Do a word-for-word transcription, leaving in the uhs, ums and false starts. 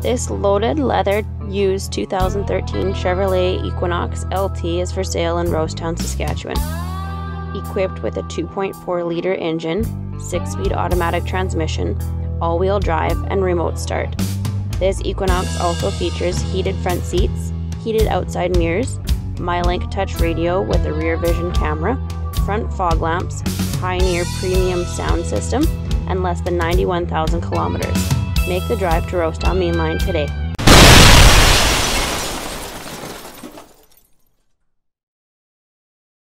This loaded leather used two thousand thirteen Chevrolet Equinox L T is for sale in Rosetown, Saskatchewan. Equipped with a two point four liter engine, six speed automatic transmission, all-wheel drive, and remote start. This Equinox also features heated front seats, heated outside mirrors, MyLink touch radio with a rear vision camera, front fog lamps, Pioneer premium sound system, and less than ninety-one thousand kilometers. Make the drive to Rosetown Mainline today.